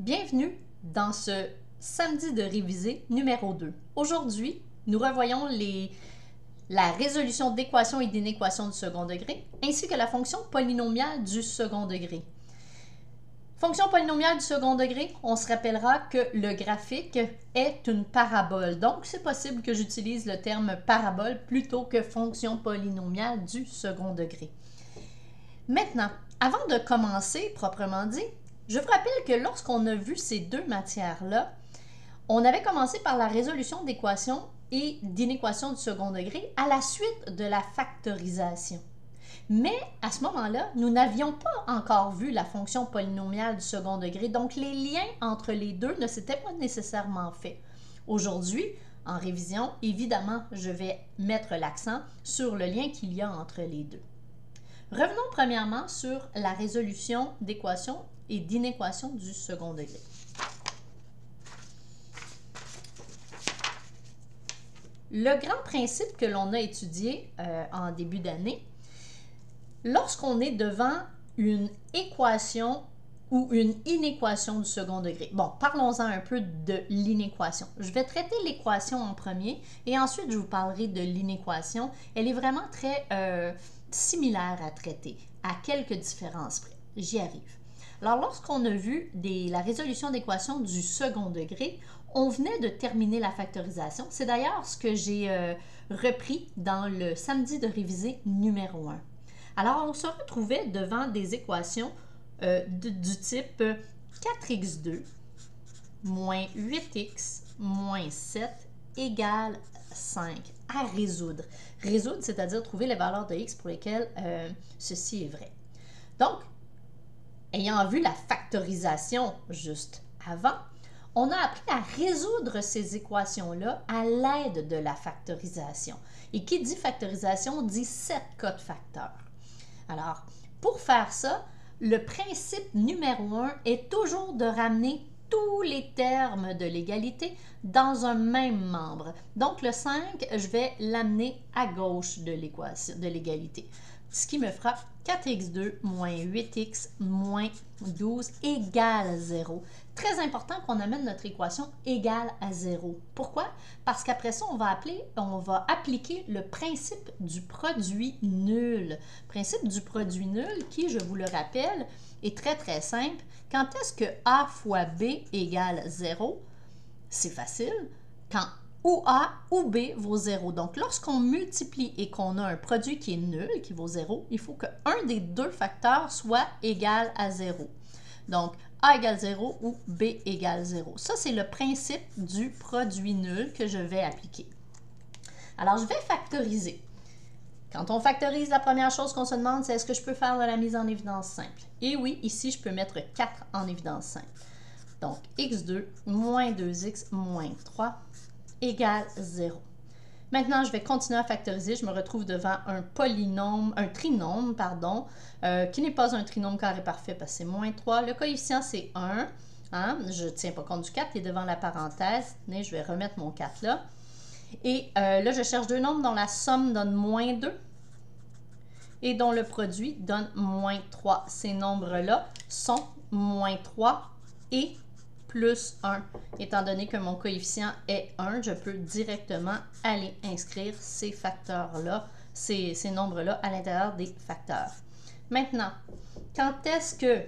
Bienvenue dans ce samedi de révisé numéro 2. Aujourd'hui, nous revoyons la résolution d'équations et d'inéquations du second degré, ainsi que la fonction polynomiale du second degré. Fonction polynomiale du second degré, on se rappellera que le graphique est une parabole. Donc, c'est possible que j'utilise le terme parabole plutôt que fonction polynomiale du second degré. Maintenant, avant de commencer proprement dit, je vous rappelle que lorsqu'on a vu ces deux matières-là, on avait commencé par la résolution d'équations et d'inéquations du second degré à la suite de la factorisation. Mais à ce moment-là, nous n'avions pas encore vu la fonction polynomiale du second degré, donc les liens entre les deux ne s'étaient pas nécessairement faits. Aujourd'hui, en révision, évidemment, je vais mettre l'accent sur le lien qu'il y a entre les deux. Revenons premièrement sur la résolution d'équations et d'inéquations du second degré. Le grand principe que l'on a étudié en début d'année, lorsqu'on est devant une équation ou une inéquation du second degré. Bon, parlons-en un peu de l'inéquation. Je vais traiter l'équation en premier et ensuite je vous parlerai de l'inéquation. Elle est vraiment très similaire à traiter, à quelques différences près. J'y arrive. Alors, lorsqu'on a vu la résolution d'équations du second degré, on venait de terminer la factorisation. C'est d'ailleurs ce que j'ai repris dans le samedi de révisé numéro 1. Alors, on se retrouvait devant des équations du type 4x2 moins 8x moins 7 égale 5 à résoudre. Résoudre, c'est-à-dire trouver les valeurs de x pour lesquelles ceci est vrai. Donc, ayant vu la factorisation juste avant, on a appris à résoudre ces équations-là à l'aide de la factorisation. Et qui dit factorisation dit 7 codes facteurs. Alors, pour faire ça, le principe numéro 1 est toujours de ramener tous les termes de l'égalité dans un même membre. Donc, le 5, je vais l'amener à gauche de l'équation, de l'égalité. Ce qui me fera 4x2 moins 8x moins 12 égale 0. Très important qu'on amène notre équation égale à 0. Pourquoi? Parce qu'après ça, on va appliquer le principe du produit nul. Principe du produit nul qui, je vous le rappelle, est très simple. Quand est-ce que A fois B égale 0? C'est facile. Quand ou A ou B vaut 0. Donc, lorsqu'on multiplie et qu'on a un produit qui est nul, qui vaut 0, il faut qu'un des deux facteurs soit égal à 0. Donc, A égale 0 ou B égale 0. Ça, c'est le principe du produit nul que je vais appliquer. Alors, je vais factoriser. Quand on factorise, la première chose qu'on se demande, c'est est-ce que je peux faire de la mise en évidence simple? Et oui, ici, je peux mettre 4 en évidence simple. Donc, x2 moins 2x moins 3 égale 0. Maintenant, je vais continuer à factoriser. Je me retrouve devant un trinôme, qui n'est pas un trinôme carré parfait parce que c'est moins 3. Le coefficient, c'est 1. Hein? Je ne tiens pas compte du 4 qui est devant la parenthèse. Mais je vais remettre mon 4 là. Et là, je cherche deux nombres dont la somme donne moins 2 et dont le produit donne moins 3. Ces nombres-là sont moins 3 et plus 1. Étant donné que mon coefficient est 1, je peux directement aller inscrire ces facteurs-là, ces nombres-là à l'intérieur des facteurs. Maintenant, quand est-ce que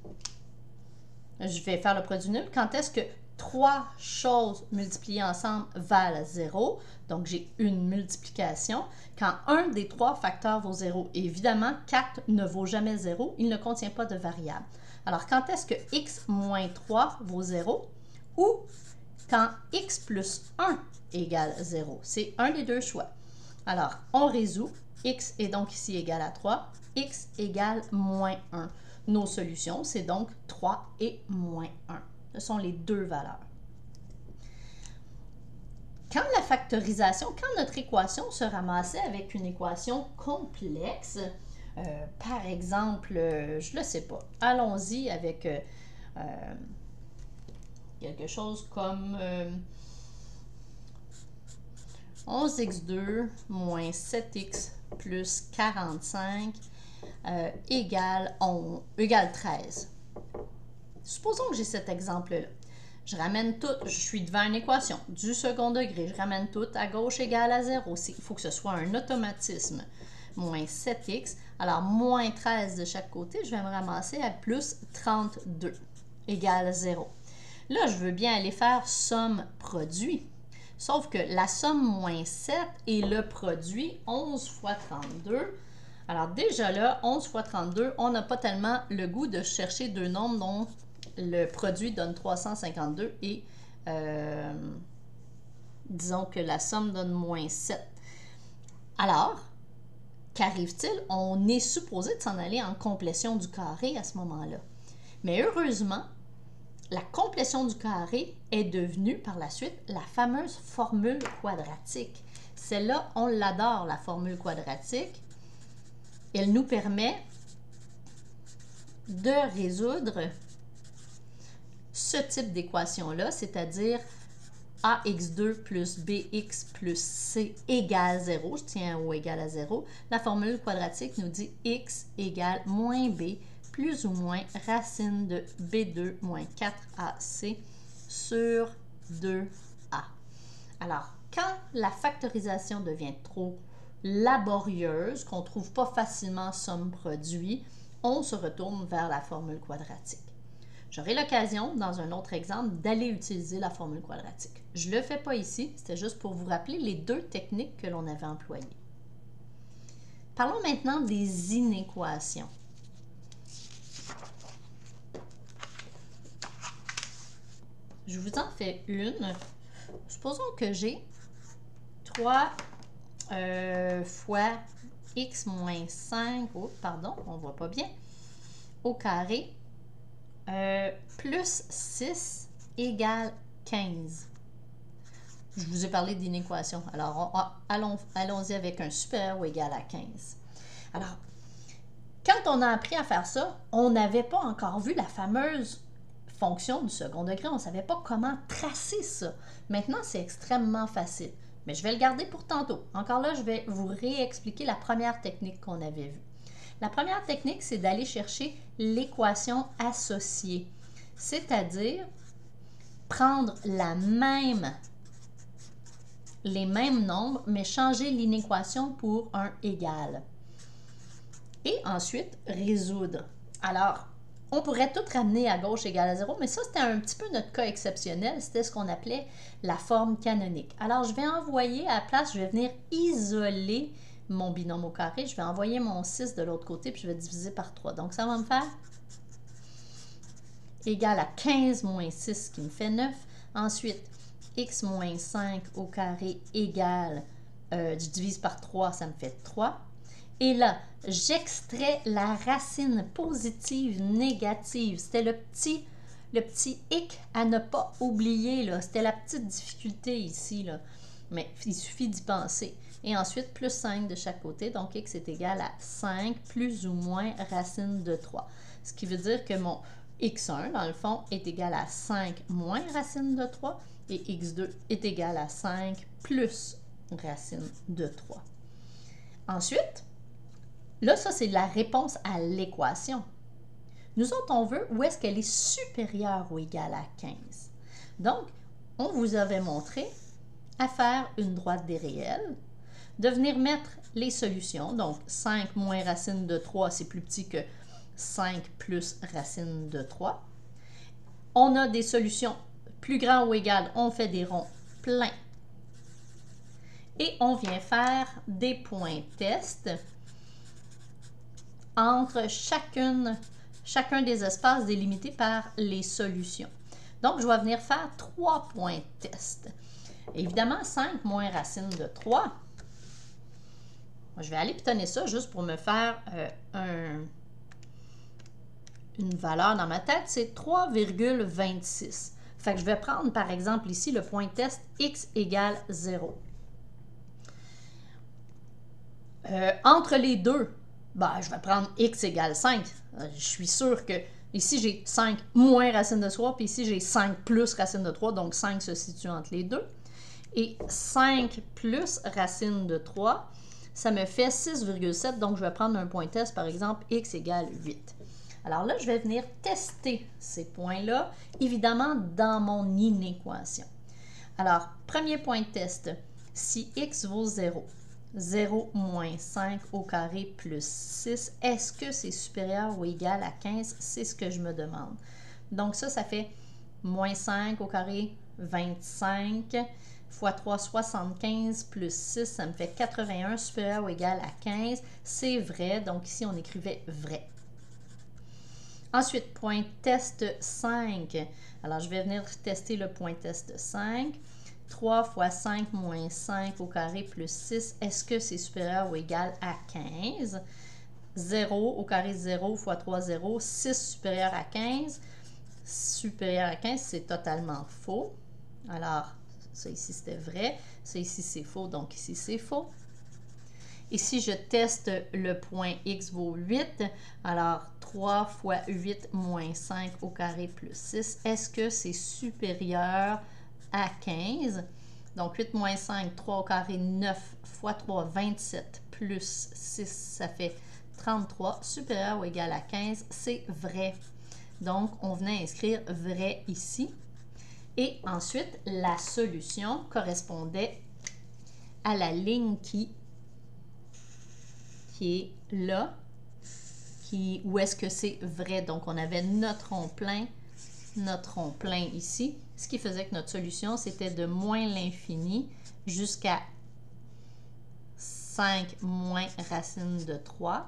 je vais faire le produit nul? Quand est-ce que trois choses multipliées ensemble valent 0? Donc, j'ai une multiplication. Quand un des trois facteurs vaut 0, évidemment, 4 ne vaut jamais 0. Il ne contient pas de variable. Alors, quand est-ce que x moins 3 vaut 0? Ou quand x plus 1 égale 0? C'est un des deux choix. Alors, on résout. X est donc ici égal à 3. X égale moins 1. Nos solutions, c'est donc 3 et moins 1. Ce sont les deux valeurs. Quand la factorisation, quand notre équation se ramassait avec une équation complexe, par exemple, je ne le sais pas, allons-y avec quelque chose comme 11x2 moins 7x plus 45 égale 13. Supposons que j'ai cet exemple-là. Je ramène tout, je suis devant une équation du second degré, je ramène tout à gauche égale à 0. Il faut que ce soit un automatisme. Moins 7x, alors moins 13 de chaque côté, je vais me ramasser à plus 32 égale 0. Là, je veux bien aller faire somme produit. Sauf que la somme moins 7 et le produit 11 fois 32. Alors déjà là, 11 fois 32, on n'a pas tellement le goût de chercher deux nombres dont le produit donne 352 et disons que la somme donne moins 7. Alors, qu'arrive-t-il? On est supposé de s'en aller en complétion du carré à ce moment-là. Mais heureusement, la complétion du carré est devenue par la suite la fameuse formule quadratique. Celle-là, on l'adore, la formule quadratique. Elle nous permet de résoudre ce type d'équation-là, c'est-à-dire ax2 plus bx plus c égale 0. Je tiens au égal à 0. La formule quadratique nous dit x égale moins b plus ou moins racine de b2 moins 4ac sur 2a. Alors, quand la factorisation devient trop laborieuse, qu'on ne trouve pas facilement somme produit, on se retourne vers la formule quadratique. J'aurai l'occasion, dans un autre exemple, d'aller utiliser la formule quadratique. Je ne le fais pas ici, c'était juste pour vous rappeler les deux techniques que l'on avait employées. Parlons maintenant des inéquations. Je vous en fais une. Supposons que j'ai 3 fois x moins 5, oh, pardon, on ne voit pas bien, au carré, plus 6 égale 15. Je vous ai parlé d'inéquation. Alors, allons-y avec un supérieur ou égal à 15. Alors, quand on a appris à faire ça, on n'avait pas encore vu la fameuse fonction du second degré. On ne savait pas comment tracer ça. Maintenant, c'est extrêmement facile. Mais je vais le garder pour tantôt. Encore là, je vais vous réexpliquer la première technique qu'on avait vue. La première technique, c'est d'aller chercher l'équation associée, c'est-à-dire prendre les mêmes nombres, mais changer l'inéquation pour un égal. Et ensuite, résoudre. Alors, on pourrait tout ramener à gauche égal à 0, mais ça, c'était un petit peu notre cas exceptionnel. C'était ce qu'on appelait la forme canonique. Alors, je vais envoyer, à la place, je vais venir isoler mon binôme au carré. Je vais envoyer mon 6 de l'autre côté, puis je vais diviser par 3. Donc, ça va me faire égal à 15 moins 6, qui me fait 9. Ensuite, x moins 5 au carré égale, je divise par 3, ça me fait 3. Et là, j'extrais la racine positive négative. C'était le petit hic à ne pas oublier, là. C'était la petite difficulté ici, là. Mais il suffit d'y penser. Et ensuite, plus 5 de chaque côté. Donc, x est égal à 5 plus ou moins racine de 3. Ce qui veut dire que mon x1, dans le fond, est égal à 5 moins racine de 3. Et x2 est égal à 5 plus racine de 3. Ensuite, là, ça, c'est la réponse à l'équation. Nous autres, on veut où est-ce qu'elle est supérieure ou égale à 15. Donc, on vous avait montré à faire une droite des réels, de venir mettre les solutions. Donc, 5 moins racine de 3, c'est plus petit que 5 plus racine de 3. On a des solutions plus grands ou égales, on fait des ronds pleins. Et on vient faire des points test entre chacun des espaces délimités par les solutions. Donc, je vais venir faire 3 points test. Évidemment, 5 moins racine de 3. Je vais aller pitonner ça juste pour me faire une valeur dans ma tête. C'est 3,26. Fait que je vais prendre, par exemple, ici, le point test x égale 0. Entre les deux, ben, je vais prendre x égale 5. Je suis sûre que ici, j'ai 5 moins racine de 3, puis ici, j'ai 5 plus racine de 3, donc 5 se situe entre les deux. Et 5 plus racine de 3, ça me fait 6,7, donc je vais prendre un point test, par exemple, x égale 8. Alors là, je vais venir tester ces points-là, évidemment, dans mon inéquation. Alors, premier point de test, si x vaut 0, 0 moins 5 au carré plus 6, est-ce que c'est supérieur ou égal à 15? C'est ce que je me demande. Donc ça fait moins 5 au carré, 25, fois 3, 75, plus 6, ça me fait 81, supérieur ou égal à 15. C'est vrai, donc ici on écrivait vrai. Ensuite, point test 5. Alors, je vais venir tester le point test 5. 3 fois 5 moins 5 au carré plus 6, est-ce que c'est supérieur ou égal à 15? 0 au carré 0 fois 3, 0. 6 supérieur à 15. Supérieur à 15, c'est totalement faux. Alors, ça ici, c'était vrai. Ça ici, c'est faux, donc ici, c'est faux. Ici, je teste le point x vaut 8. Alors, 3 fois 8 moins 5 au carré plus 6. Est-ce que c'est supérieur à 15? Donc, 8 moins 5, 3 au carré, 9 fois 3, 27, plus 6, ça fait 33. Supérieur ou égal à 15, c'est vrai. Donc, on venait inscrire vrai ici. Et ensuite, la solution correspondait à la ligne qui est là, où est-ce que c'est vrai. Donc, on avait notre rond plein ici, ce qui faisait que notre solution, c'était de moins l'infini jusqu'à 5 moins racine de 3,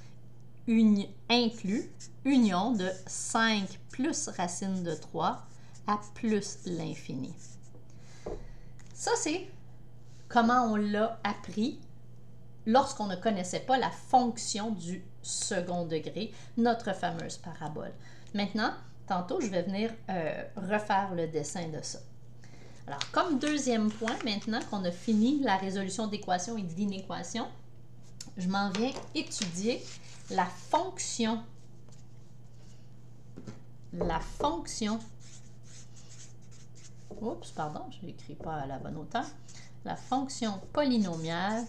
inclus union de 5 plus racine de 3 à plus l'infini. Ça, c'est comment on l'a appris lorsqu'on ne connaissait pas la fonction du second degré, notre fameuse parabole. Maintenant, tantôt, je vais venir refaire le dessin de ça. Alors, comme deuxième point, maintenant qu'on a fini la résolution d'équations et d'inéquations, je m'en viens étudier la fonction. Oups, pardon, je n'écris pas à la bonne hauteur. La fonction polynomiale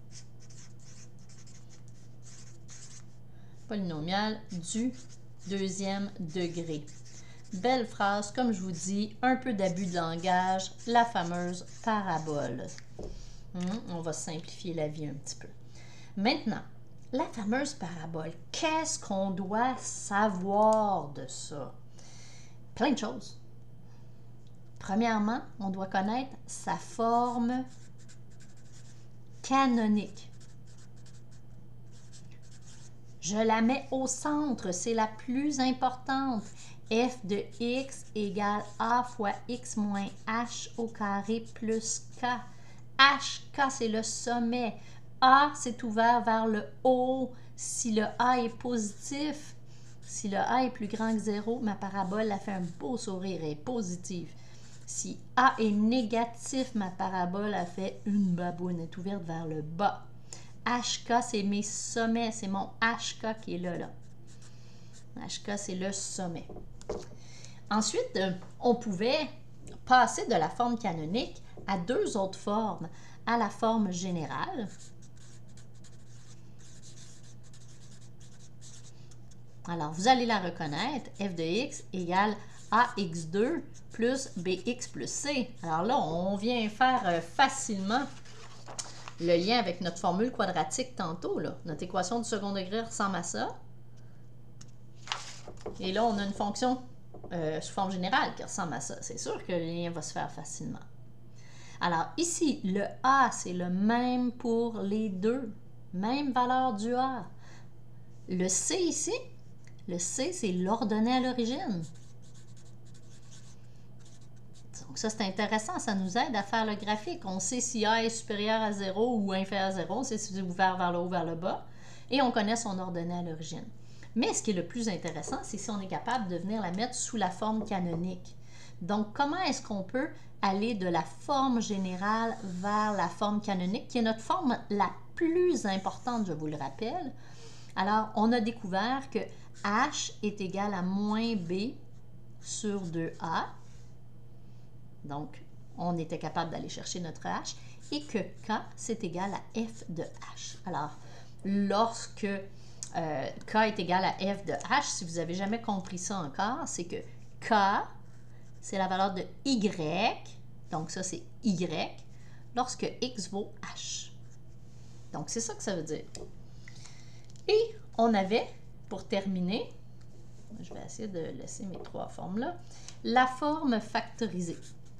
du deuxième degré. Belle phrase, comme je vous dis, un peu d'abus de langage, la fameuse parabole. On va simplifier la vie un petit peu. Maintenant, la fameuse parabole, qu'est-ce qu'on doit savoir de ça? Plein de choses. Premièrement, on doit connaître sa forme canonique. Je la mets au centre, c'est la plus importante. F de x égale a fois x moins h au carré plus k. HK, c'est le sommet. A, c'est ouvert vers le haut. Si le A est positif, si le A est plus grand que 0, ma parabole a fait un beau sourire, elle est positive. Si A est négatif, ma parabole a fait une baboune, elle est ouverte vers le bas. HK, c'est mes sommets, c'est mon HK qui est là. HK, c'est le sommet. Ensuite, on pouvait passer de la forme canonique à deux autres formes. À la forme générale. Alors, vous allez la reconnaître. F de x égale ax2 plus bx plus c. Alors là, on vient faire facilement le lien avec notre formule quadratique tantôt. Là. Notre équation du second degré ressemble à ça. Et là, on a une fonction sous forme générale qui ressemble à ça. C'est sûr que le lien va se faire facilement. Alors ici, le A, c'est le même pour les deux. Même valeur du A. Le C ici, le C, c'est l'ordonnée à l'origine. Donc ça, c'est intéressant. Ça nous aide à faire le graphique. On sait si A est supérieur à 0 ou inférieur à 0. On sait si c'est ouvert vers le haut ou vers le bas. Et on connaît son ordonnée à l'origine. Mais ce qui est le plus intéressant, c'est si on est capable de venir la mettre sous la forme canonique. Donc, comment est-ce qu'on peut aller de la forme générale vers la forme canonique, qui est notre forme la plus importante, je vous le rappelle. Alors, on a découvert que H est égal à moins B sur 2A. Donc, on était capable d'aller chercher notre H. Et que K, c'est égal à F de H. Alors, lorsque K est égal à f de h. Si vous n'avez jamais compris ça encore, c'est que K, c'est la valeur de y, donc ça c'est y, lorsque x vaut h. Donc c'est ça que ça veut dire. Et on avait, pour terminer, je vais essayer de laisser mes trois formes là, la forme factorisée.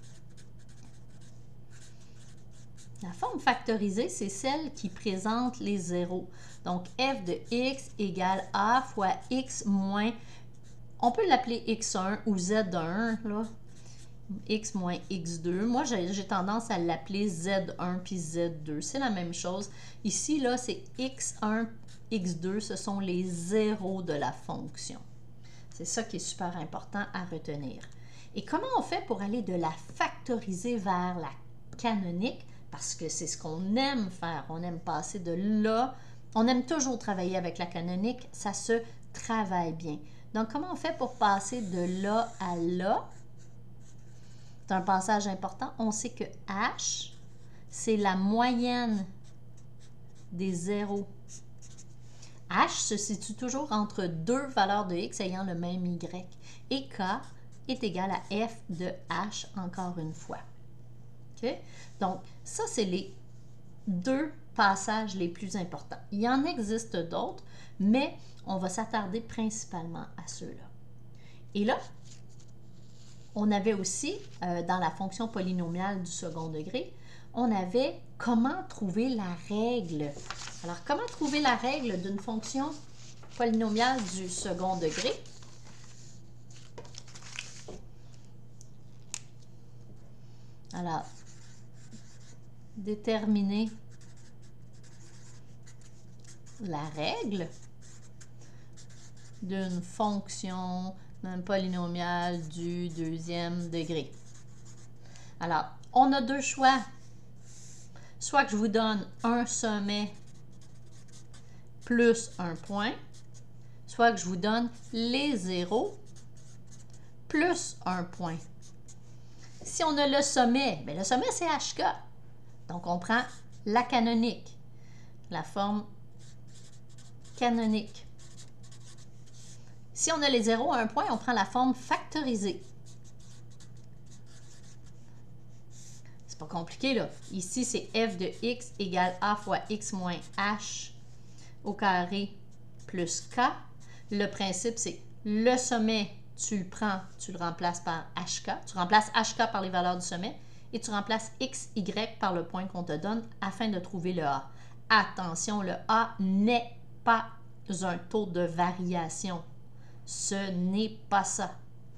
La forme factorisée, c'est celle qui présente les zéros. Donc, f de x égale a fois x moins, on peut l'appeler x1 ou z1, là, x moins x2. Moi, j'ai tendance à l'appeler z1 puis z2. C'est la même chose. Ici, là, c'est x1, x2, ce sont les zéros de la fonction. C'est ça qui est super important à retenir. Et comment on fait pour aller de la factorisée vers la canonique? Parce que c'est ce qu'on aime faire. On aime passer de là. On aime toujours travailler avec la canonique. Ça se travaille bien. Donc, comment on fait pour passer de là à là? C'est un passage important. On sait que H, c'est la moyenne des zéros. H se situe toujours entre deux valeurs de x ayant le même y. Et K est égal à f de H encore une fois. Okay? Donc, ça, c'est les deux passages les plus importants. Il y en existe d'autres, mais on va s'attarder principalement à ceux-là. Et là, on avait aussi, dans la fonction polynomiale du second degré, on avait comment trouver la règle. Alors, comment trouver la règle d'une fonction polynomiale du second degré? Alors, déterminer la règle d'une fonction d'un polynomial du deuxième degré. Alors, on a deux choix. Soit que je vous donne un sommet plus un point, soit que je vous donne les zéros plus un point. Si on a le sommet, bien le sommet c'est HK. Donc, on prend la canonique, la forme canonique. Si on a les zéros à un point, on prend la forme factorisée. C'est pas compliqué, là. Ici, c'est f de x égale a fois x moins h au carré plus k. Le principe, c'est le sommet, tu le prends, tu le remplaces par hk. Tu remplaces hk par les valeurs du sommet et tu remplaces x, y par le point qu'on te donne afin de trouver le a. Attention, le a n'est pas un taux de variation. Ce n'est pas ça.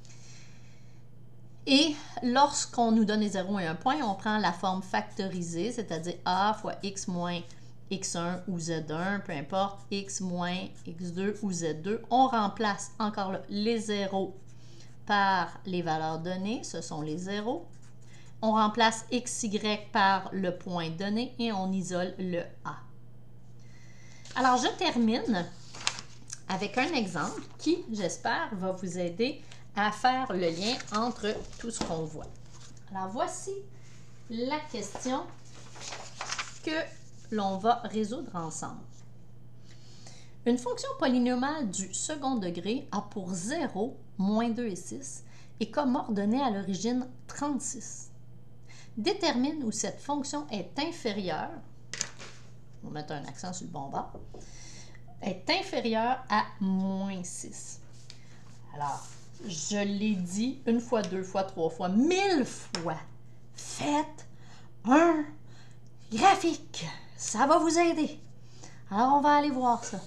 Et lorsqu'on nous donne les 0 et 1 point, on prend la forme factorisée, c'est-à-dire a fois x moins x1 ou z1, peu importe, x moins x2 ou z2. On remplace encore là les zéros par les valeurs données, ce sont les zéros. On remplace x, y par le point donné et on isole le a. Alors, je termine avec un exemple qui, j'espère, va vous aider à faire le lien entre tout ce qu'on voit. Alors, voici la question que l'on va résoudre ensemble. Une fonction polynomiale du second degré a pour 0, moins 2 et 6 et comme ordonnée à l'origine 36. Détermine où cette fonction est inférieure, on va mettre un accent sur le bon bord, est inférieure à moins 6. Alors, je l'ai dit une fois, deux fois, trois fois, 1000 fois. Faites un graphique. Ça va vous aider. Alors, on va aller voir ça.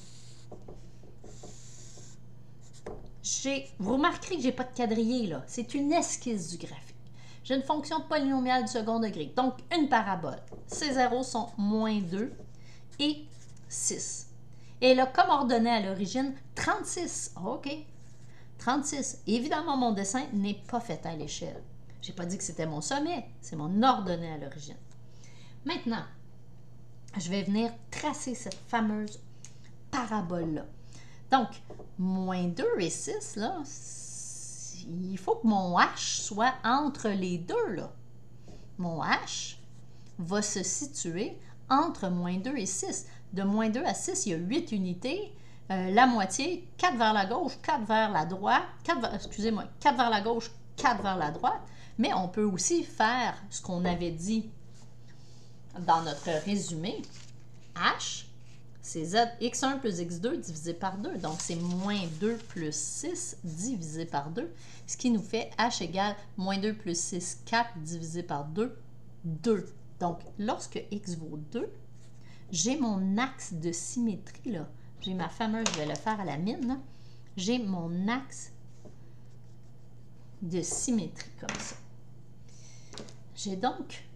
Vous remarquerez que je n'ai pas de quadrillé, là. C'est une esquisse du graphique. J'ai une fonction polynomiale du second degré, donc une parabole. Ces zéros sont moins 2 et 6. Et elle a comme ordonnée à l'origine 36. OK. 36. Évidemment, mon dessin n'est pas fait à l'échelle. Je n'ai pas dit que c'était mon sommet, c'est mon ordonnée à l'origine. Maintenant, je vais venir tracer cette fameuse parabole-là. Donc, moins 2 et 6, là, il faut que mon H soit entre les deux, là. Mon H va se situer entre moins 2 et 6. De moins 2 à 6, il y a 8 unités. la moitié, 4 vers la gauche, 4 vers la droite, 4 vers la gauche, 4 vers la droite, mais on peut aussi faire ce qu'on avait dit dans notre résumé. H, c'est x1 plus x2 divisé par 2. Donc, c'est moins 2 plus 6 divisé par 2, ce qui nous fait h égale moins 2 plus 6, 4 divisé par 2, 2. Donc, lorsque x vaut 2, j'ai mon axe de symétrie, là. J'ai ma fameuse, je vais le faire à la mine, j'ai mon axe de symétrie comme ça. J'ai donc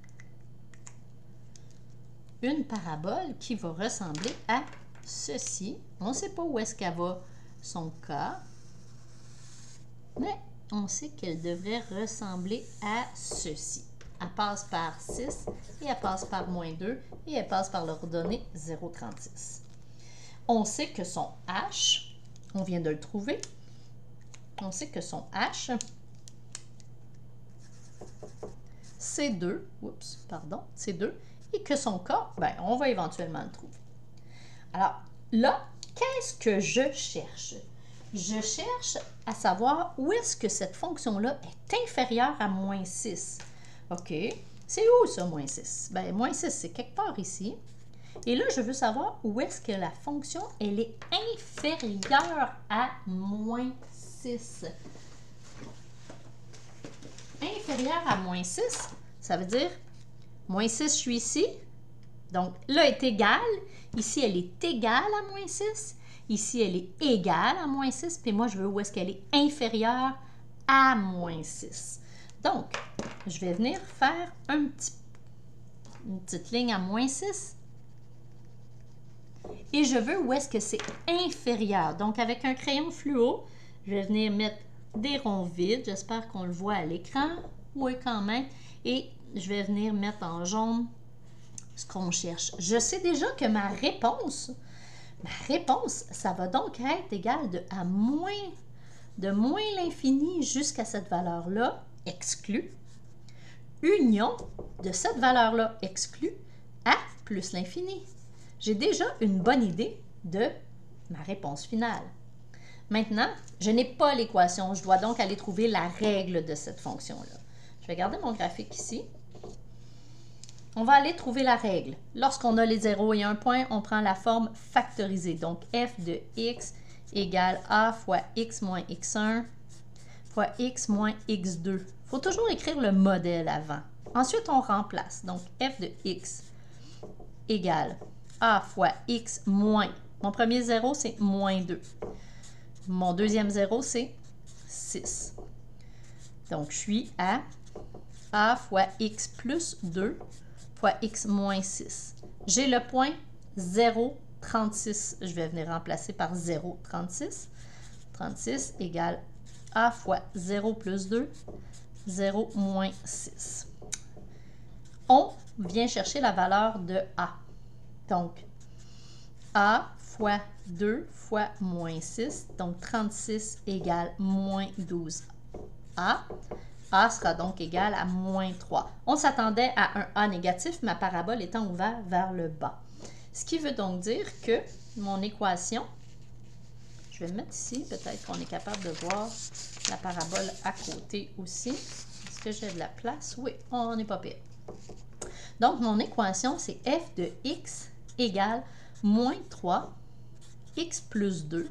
une parabole qui va ressembler à ceci. On ne sait pas où est-ce qu'elle va son cas, mais on sait qu'elle devrait ressembler à ceci. Elle passe par 6 et elle passe par moins 2 et elle passe par l'ordonnée 0,36. On sait que son H, on vient de le trouver, on sait que son H, c'est 2, c'est 2, et que son K, ben, on va éventuellement le trouver. Alors, là, qu'est-ce que je cherche? Je cherche à savoir où est-ce que cette fonction-là est inférieure à moins 6. OK, c'est où ça, moins 6? Bien, moins 6, c'est quelque part ici. Et là, je veux savoir où est-ce que la fonction, elle est inférieure à moins 6. Inférieure à moins 6, ça veut dire, moins 6, je suis ici. Donc, là est égale. Ici, elle est égale à moins 6. Ici, elle est égale à moins 6. Puis moi, je veux où est-ce qu'elle est inférieure à moins 6. Donc, je vais venir faire une petite ligne à moins 6. Et je veux où est-ce que c'est inférieur. Donc, avec un crayon fluo, je vais venir mettre des ronds vides. J'espère qu'on le voit à l'écran. Oui, quand même. Et je vais venir mettre en jaune ce qu'on cherche. Je sais déjà que ma réponse, ça va donc être égale de moins l'infini jusqu'à cette valeur-là, exclue, union de cette valeur-là, exclue, à plus l'infini. J'ai déjà une bonne idée de ma réponse finale. Maintenant, je n'ai pas l'équation. Je dois donc aller trouver la règle de cette fonction-là. Je vais garder mon graphique ici. On va aller trouver la règle. Lorsqu'on a les 0 et 1 point, on prend la forme factorisée. Donc, f de x égale a fois x moins x1 fois x moins x2. Il faut toujours écrire le modèle avant. Ensuite, on remplace. Donc, f de x égale a fois x moins. Mon premier 0, c'est moins 2. Mon deuxième 0, c'est 6. Donc, je suis à a fois x plus 2 fois x moins 6. J'ai le point 0,36. Je vais venir remplacer par 0,36. 36 égale a fois 0 plus 2, 0 moins 6. On vient chercher la valeur de a. Donc, a fois 2 fois moins 6, donc 36 égale moins 12a. A sera donc égal à moins 3. On s'attendait à un A négatif, ma parabole étant ouverte vers le bas. Ce qui veut donc dire que mon équation, je vais le mettre ici, peut-être qu'on est capable de voir la parabole à côté aussi. Est-ce que j'ai de la place? Oui, on n'est pas pire. Donc, mon équation, c'est f de x égale moins 3, x plus 2,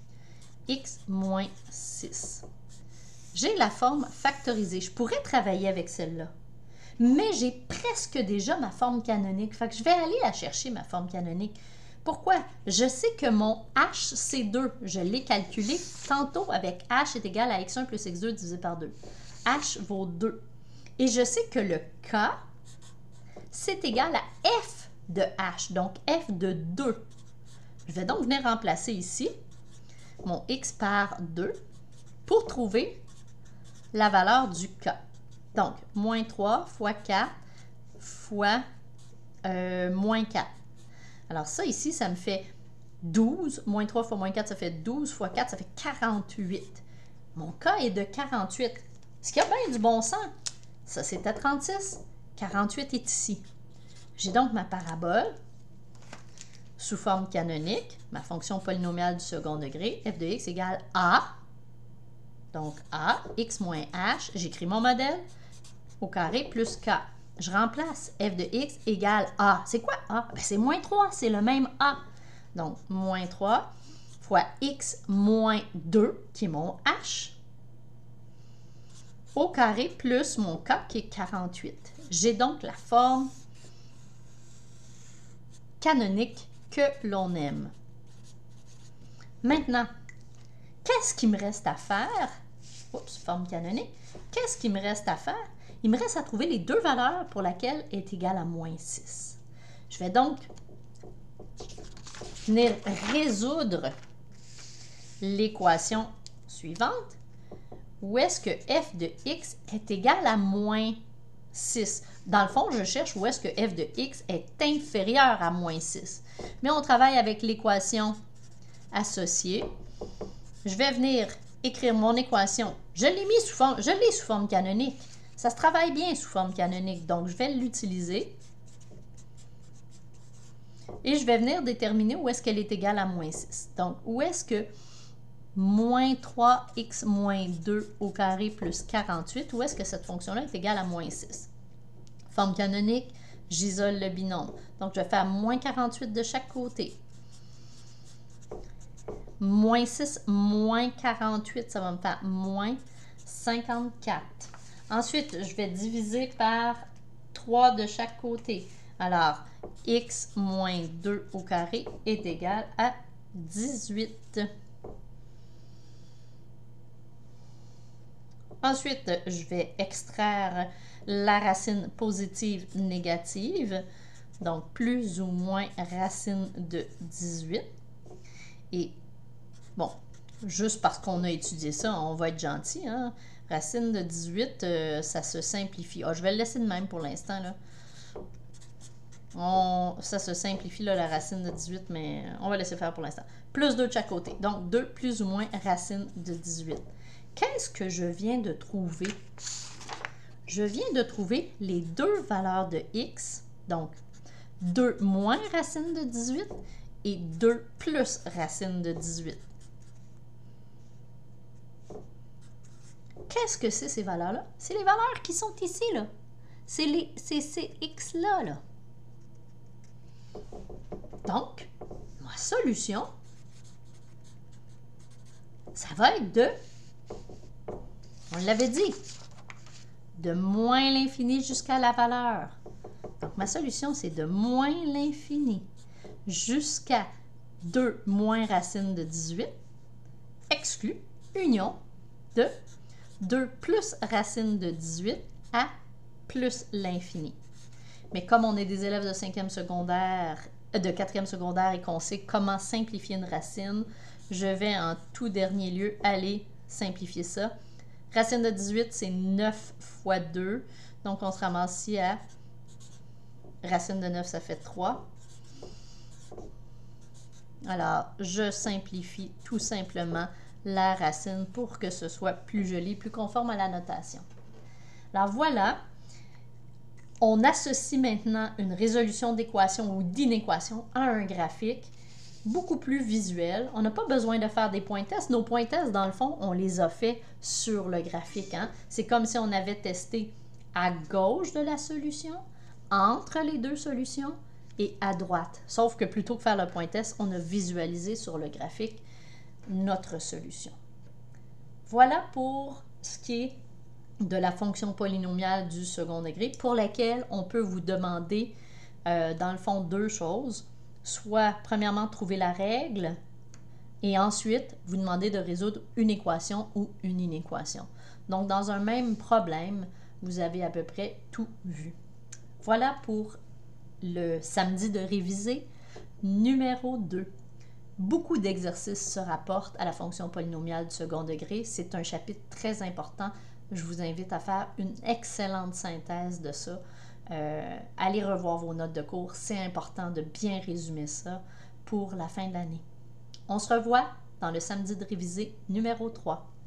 x moins 6. J'ai la forme factorisée. Je pourrais travailler avec celle-là, mais j'ai presque déjà ma forme canonique. Fait que je vais aller la chercher, ma forme canonique. Pourquoi? Je sais que mon h, c'est 2. Je l'ai calculé tantôt avec h est égal à x1 plus x2 divisé par 2. h vaut 2. Et je sais que le k, c'est égal à f de h, donc f de 2. Je vais donc venir remplacer ici mon x par 2 pour trouver la valeur du k. Donc, moins 3 fois 4 fois moins 4. Alors ça ici, ça me fait 12. Moins 3 fois moins 4, ça fait 12 fois 4, ça fait 48. Mon k est de 48. Est-ce qu'il y a bien du bon sens? Ça, c'était 36. 48 est ici. J'ai donc ma parabole sous forme canonique, ma fonction polynomiale du second degré, f de x égale a. Donc a, x moins h, j'écris mon modèle, au carré plus k. Je remplace f de x égale a. C'est quoi a? Ben, c'est moins 3, c'est le même a. Donc, moins 3 fois x moins 2, qui est mon h, au carré plus mon k, qui est 48. J'ai donc la forme canonique que l'on aime. Maintenant, qu'est-ce qu'il me reste à faire? Oups, forme canonique. Qu'est-ce qu'il me reste à faire? Il me reste à trouver les deux valeurs pour laquelle est égale à moins 6. Je vais donc venir résoudre l'équation suivante. Où est-ce que f de x est égal à moins 6? Dans le fond, je cherche où est-ce que f de x est inférieur à moins 6. Mais on travaille avec l'équation associée. Je vais venir écrire mon équation. Je l'ai sous forme canonique. Ça se travaille bien sous forme canonique, donc je vais l'utiliser. Et je vais venir déterminer où est-ce qu'elle est égale à moins 6. Donc, où est-ce que moins 3x moins 2 au carré plus 48, où est-ce que cette fonction-là est égale à moins 6? Forme canonique, j'isole le binôme. Donc, je vais faire moins 48 de chaque côté. Moins 6, moins 48, ça va me faire moins 54. Ensuite, je vais diviser par 3 de chaque côté. Alors, x moins 2 au carré est égal à 18. Ensuite, je vais extraire la racine positive négative, donc plus ou moins racine de 18. Et bon, juste parce qu'on a étudié ça, on va être gentil, hein? Racine de 18, ça se simplifie. Ah, je vais le laisser de même pour l'instant, là. Ça se simplifie, là, la racine de 18, mais on va laisser faire pour l'instant. Plus 2 de chaque côté. Donc, 2 plus ou moins racine de 18. Qu'est-ce que je viens de trouver? Je viens de trouver les deux valeurs de x. Donc, 2 moins racine de 18 et 2 plus racine de 18. Qu'est-ce que c'est ces valeurs-là? C'est les valeurs qui sont ici, là. C'est ces x-là, là. Donc, ma solution, ça va être de, on l'avait dit, de moins l'infini jusqu'à la valeur. Donc, ma solution, c'est de moins l'infini jusqu'à 2 moins racine de 18, exclu, union de 2 plus racine de 18 à plus l'infini. Mais comme on est des élèves de 5e secondaire, de 4e secondaire et qu'on sait comment simplifier une racine, je vais en tout dernier lieu aller simplifier ça. Racine de 18, c'est 9 fois 2. Donc, on se ramasse ici à racine de 9, ça fait 3. Alors, je simplifie tout simplement la racine pour que ce soit plus joli, plus conforme à la notation. Alors, voilà. On associe maintenant une résolution d'équation ou d'inéquation à un graphique beaucoup plus visuel. On n'a pas besoin de faire des points tests. Nos points tests, dans le fond, on les a fait sur le graphique. Hein? C'est comme si on avait testé à gauche de la solution, entre les deux solutions et à droite. Sauf que plutôt que faire le point test, on a visualisé sur le graphique notre solution. Voilà pour ce qui est de la fonction polynomiale du second degré pour laquelle on peut vous demander, dans le fond, deux choses. Soit, premièrement, trouver la règle et ensuite, vous demander de résoudre une équation ou une inéquation. Donc, dans un même problème, vous avez à peu près tout vu. Voilà pour le samedi de réviser numéro 2. Beaucoup d'exercices se rapportent à la fonction polynomiale du second degré. C'est un chapitre très important. Je vous invite à faire une excellente synthèse de ça. Allez revoir vos notes de cours. C'est important de bien résumer ça pour la fin de l'année. On se revoit dans le samedi de réviser numéro 3.